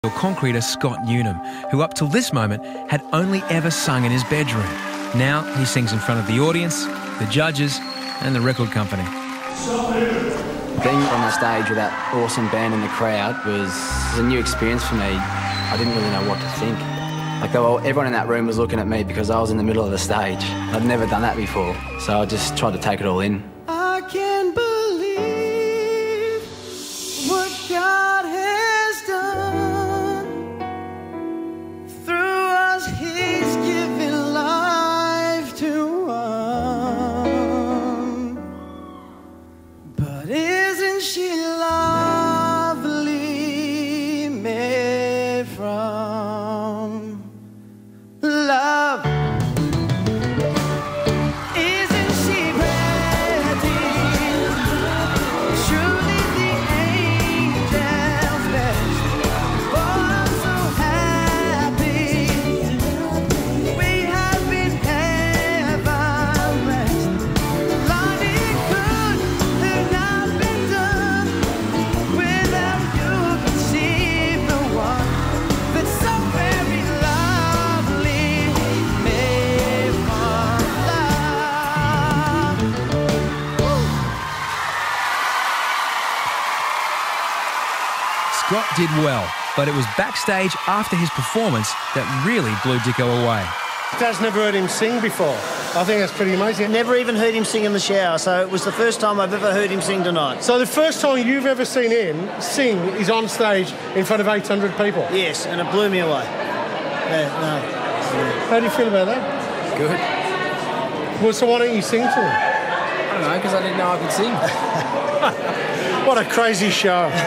concreter Scott Newnham, who up till this moment had only ever sung in his bedroom. Now he sings in front of the audience, the judges and the record company. Being on the stage with that awesome band in the crowd was a new experience for me. I didn't really know what to think. Everyone in that room was looking at me because I was in the middle of the stage. I'd never done that before, so I just tried to take it all in. I can't believe what God has done. Through us, He's given life to one. But isn't she lovely, made from love? Isn't she pretty? Truly the angel's best. Oh, I'm so happy. We have been heaven blessed. Lord, it could have not been done without you. Conceive the one that's so very lovely, made from love. Scott did well, but it was backstage after his performance that really blew Dicko away. Dad's never heard him sing before. I think that's pretty amazing. Never even heard him sing in the shower, so it was the first time I've ever heard him sing tonight. So the first time you've ever seen him sing is on stage in front of 800 people. Yes, and it blew me away. How do you feel about that? Good. Well, so why don't you sing to him? I don't know, because I didn't know I could sing. What a crazy show.